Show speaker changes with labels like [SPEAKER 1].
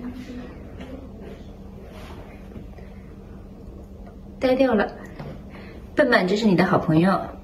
[SPEAKER 1] 呆掉了。笨笨，这是你的好朋友。